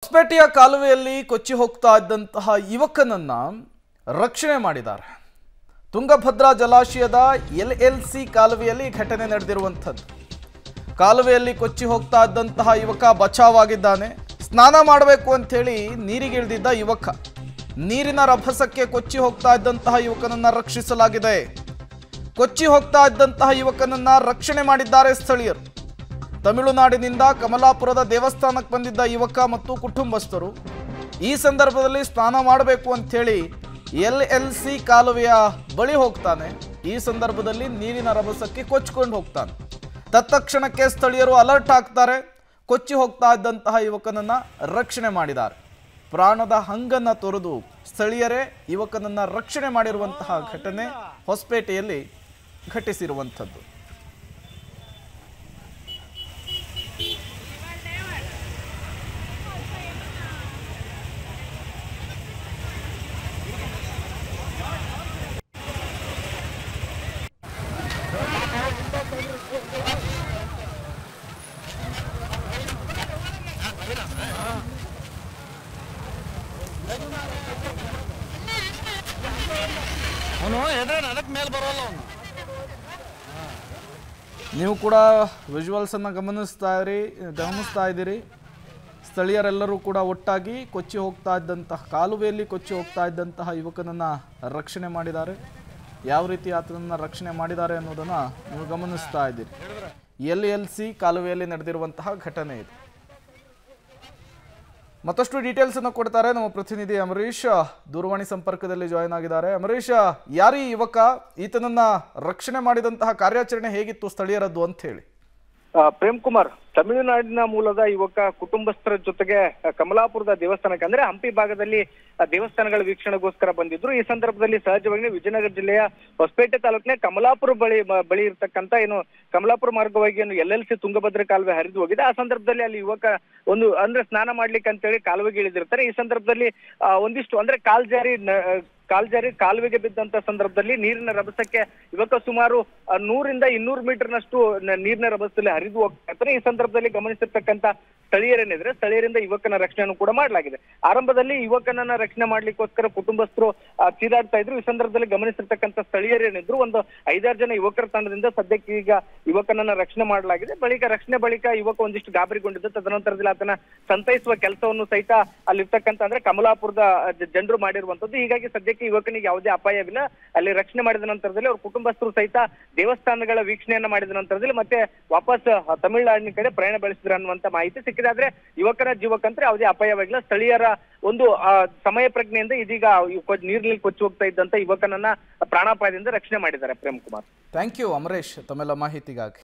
ಹೊಸಪೇಟೆಯ ಕಾಲುವೆಯಲ್ಲಿ ಕೊಚ್ಚಿ ಹೋಗ್ತಾ ಇದ್ದಂತಹ ಯುವಕನನ್ನ ರಕ್ಷಣೆ ಮಾಡಿದ್ದಾರೆ. ತುಂಗಭದ್ರಾ ಜಲಾಶಯದ LLC ಕಾಲುವೆಯಲ್ಲಿ ಘಟನೆ ನಡೆದಿರುವಂಥದ್ದು. ಕಾಲುವೆಯಲ್ಲಿ ಕೊಚ್ಚಿ ಹೋಗ್ತಾ ಇದ್ದಂತಹ ಯುವಕ ಬಚಾವಾಗಿದ್ದಾನೆ. ಸ್ನಾನ ಮಾಡಬೇಕು ಅಂತ ಹೇಳಿ ನೀರಿಗೆ ಇಳಿದಿದ್ದ ಯುವಕ, ನೀರಿನ ರಭಸಕ್ಕೆ ಕೊಚ್ಚಿ ಹೋಗ್ತಾ ಇದ್ದಂತಹ ಯುವಕನನ್ನ ರಕ್ಷಿಸಲಾಗಿದೆ. ಕೊಚ್ಚಿ ಹೋಗ್ತಾ ಇದ್ದಂತಹ ಯುವಕನನ್ನ ರಕ್ಷಣೆ ಮಾಡಿದ್ದಾರೆ ಸ್ಥಳೀಯರು. ತಮಿಳುನಾಡಿನಿಂದ ಕಮಲಾಪುರದ ದೇವಸ್ಥಾನಕ್ಕೆ ಬಂದಿದ್ದ ಯುವಕ ಮತ್ತು ಕುಟುಂಬಸ್ಥರು ಈ ಸಂದರ್ಭದಲ್ಲಿ ಸ್ನಾನ ಮಾಡಬೇಕು ಅಂತ ಹೇಳಿ LLC ಕಾಲುವೆಯ ಬಳಿ ಹೋಗ್ತಾನೆ. ಈ ಸಂದರ್ಭದಲ್ಲಿ ನೀರಿನ ರಭಸಕ್ಕೆ ಕೊಚ್ಚಿಕೊಂಡು ಹೋಗ್ತಾನೆ. ತತ್ಕ್ಷಣಕ್ಕೆ ಸ್ಥಳೀಯರು ಅಲರ್ಟ್ ಆಗ್ತಾರೆ. ಕೊಚ್ಚಿ ಹೋಗ್ತಾ ಇದ್ದಂತಹ ಯುವಕನನ್ನ ರಕ್ಷಣೆ ಮಾಡಿದ್ದಾರೆ. ಪ್ರಾಣದ ಹಂಗನ್ನ ತೊರೆದು ಸ್ಥಳೀಯರೇ ಯುವಕನನ್ನ ರಕ್ಷಣೆ ಮಾಡಿರುವಂತಹ ಘಟನೆ ಹೊಸಪೇಟೆಯಲ್ಲಿ ಘಟಿಸಿರುವಂಥದ್ದು. ನೀವು ಕೂಡ ವಿಜುವಲ್ಸ್ ಅನ್ನು ಗಮನಿಸ್ತಾ ಇದ್ದೀರಿ. ಸ್ಥಳೀಯರೆಲ್ಲರೂ ಕೂಡ ಒಟ್ಟಾಗಿ ಕೊಚ್ಚಿ ಹೋಗ್ತಾ ಇದ್ದಂತಹ ಕಾಲುವೆಯಲ್ಲಿ ಕೊಚ್ಚಿ ಹೋಗ್ತಾ ಇದ್ದಂತಹ ಯುವಕನನ್ನ ರಕ್ಷಣೆ ಮಾಡಿದ್ದಾರೆ. ಯಾವ ರೀತಿ ಆತನನ್ನ ರಕ್ಷಣೆ ಮಾಡಿದ್ದಾರೆ ಅನ್ನೋದನ್ನ ನೀವು ಗಮನಿಸ್ತಾ ಇದ್ದೀರಿ. LLC ಕಾಲುವೆಯಲ್ಲಿ ನಡೆದಿರುವಂತಹ ಘಟನೆ ಇದು. ಮತ್ತಷ್ಟು ಡೀಟೇಲ್ಸ್ ಅನ್ನು ಕೊಡ್ತಾರೆ ನಮ್ಮ ಪ್ರತಿನಿಧಿ ಅಮರೀಶ್. ದೂರವಾಣಿ ಸಂಪರ್ಕದಲ್ಲಿ ಜಾಯಿನ್ ಆಗಿದ್ದಾರೆ. ಅಮರೀಶ್, ಯಾರೀ ಯುವಕ, ಈತನನ್ನ ರಕ್ಷಣೆ ಮಾಡಿದಂತಹ ಕಾರ್ಯಾಚರಣೆ ಹೇಗಿತ್ತು ಸ್ಥಳೀಯರದ್ದು ಅಂತ ಹೇಳಿ? ಪ್ರೇಮ್ ಕುಮಾರ್, ತಮಿಳುನಾಡಿನ ಮೂಲದ ಯುವಕ ಕುಟುಂಬಸ್ಥರ ಜೊತೆಗೆ ಕಮಲಾಪುರದ ದೇವಸ್ಥಾನಕ್ಕೆ ಅಂದ್ರೆ ಹಂಪಿ ಭಾಗದಲ್ಲಿ ದೇವಸ್ಥಾನಗಳ ವೀಕ್ಷಣೆಗೋಸ್ಕರ ಬಂದಿದ್ರು. ಈ ಸಂದರ್ಭದಲ್ಲಿ ಸಹಜವಾಗಿ ವಿಜಯನಗರ ಜಿಲ್ಲೆಯ ಹೊಸಪೇಟೆ ತಾಲೂಕಿನ ಕಮಲಾಪುರ ಬಳಿ ಇರ್ತಕ್ಕಂತ ಏನು ಕಮಲಾಪುರ ಮಾರ್ಗವಾಗಿ ಏನು LLC ತುಂಗಭದ್ರಾ ಕಾಲುವೆ ಹರಿದು ಹೋಗಿದೆ. ಆ ಸಂದರ್ಭದಲ್ಲಿ ಅಲ್ಲಿ ಯುವಕ ಅಂದ್ರೆ ಸ್ನಾನ ಮಾಡ್ಲಿಕ್ಕೆ ಅಂತೇಳಿ ಕಾಲುವೆಗೆ ಇಳಿದಿರ್ತಾರೆ. ಈ ಸಂದರ್ಭದಲ್ಲಿ ಒಂದಿಷ್ಟು ಅಂದ್ರೆ ಕಾಲುವೆಗೆ ಬಿದ್ದಂತ ಸಂದರ್ಭದಲ್ಲಿ ನೀರಿನ ರಭಸಕ್ಕೆ ಯುವಕ ಸುಮಾರು 100 ರಿಂದ 200 ಮೀಟರ್ನಷ್ಟು ನೀರಿನ ರಭಸದಲ್ಲಿ ಹರಿದು ಹೋಗ್ತಾ ಇರ್ತಾರೆ. ಈ ಸಂದರ್ಭದಲ್ಲಿ ಗಮನಿಸಿರ್ತಕ್ಕಂತ ಸ್ಥಳೀಯರೇನಿದ್ರೆ ಸ್ಥಳೀಯರಿಂದ ಯುವಕನ ರಕ್ಷಣೆಯನ್ನು ಕೂಡ ಮಾಡಲಾಗಿದೆ. ಆರಂಭದಲ್ಲಿ ಯುವಕನನ್ನ ರಕ್ಷಣೆ ಮಾಡ್ಲಿಕ್ಕೋಸ್ಕರ ಕುಟುಂಬಸ್ಥರು ಚೀರಾಡ್ತಾ ಇದ್ರು. ಈ ಸಂದರ್ಭದಲ್ಲಿ ಗಮನಿಸಿರ್ತಕ್ಕಂಥ ಸ್ಥಳೀಯರೇನಿದ್ರು ಒಂದು 5-6 ಜನ ಯುವಕರ ತಂಡದಿಂದ ಸದ್ಯಕ್ಕೆ ಈಗ ಯುವಕನನ್ನ ರಕ್ಷಣೆ ಮಾಡಲಾಗಿದೆ. ರಕ್ಷಣೆ ಬಳಿಕ ಯುವಕ ಒಂದಿಷ್ಟು ಗಾಬರಿಗೊಂಡಿದ್ದು. ತದನಂತರದಲ್ಲಿ ಆತನ ಸಂತೈಸುವ ಕೆಲಸವನ್ನು ಸಹಿತ ಅಲ್ಲಿರ್ತಕ್ಕಂಥ ಅಂದ್ರೆ ಕಮಲಾಪುರದ ಜನರು ಮಾಡಿರುವಂತದ್ದು. ಹೀಗಾಗಿ ಸದ್ಯಕ್ಕೆ ಯುವಕನಿಗೆ ಯಾವುದೇ ಅಪಾಯವಿಲ್ಲ. ಅಲ್ಲಿ ರಕ್ಷಣೆ ಮಾಡಿದ ನಂತರದಲ್ಲಿ ಅವ್ರ ಕುಟುಂಬಸ್ಥರು ಸಹಿತ ದೇವಸ್ಥಾನಗಳ ವೀಕ್ಷಣೆಯನ್ನ ಮಾಡಿದ ನಂತರದಲ್ಲಿ ಮತ್ತೆ ವಾಪಸ್ ತಮಿಳುನಾಡಿನ ಕಡೆ ಪ್ರಯಾಣ ಬೆಳೆಸಿದ್ರು ಅನ್ನುವಂತ ಮಾಹಿತಿ ಸಿಕ್ಕಿದಾದ್ರೆ ಯುವಕನ ಜೀವಕ್ಕಂದ್ರೆ ಯಾವುದೇ ಅಪಾಯವಾಗಿಲ್ಲ. ಸ್ಥಳೀಯರ ಒಂದು ಸಮಯ ಪ್ರಜ್ಞೆಯಿಂದ ಇದೀಗ ನೀರಿನಲ್ಲಿ ಕೊಚ್ಚಿ ಹೋಗ್ತಾ ಇದ್ದಂತ ಯುವಕನನ್ನ ಪ್ರಾಣಾಪಾಯದಿಂದ ರಕ್ಷಣೆ ಮಾಡಿದ್ದಾರೆ. ಪ್ರೇಮ್ ಕುಮಾರ್, ಥ್ಯಾಂಕ್ ಯು ಅಮರೇಶ್ ತಮ್ಮೆಲ್ಲ ಮಾಹಿತಿಗಾಗಿ.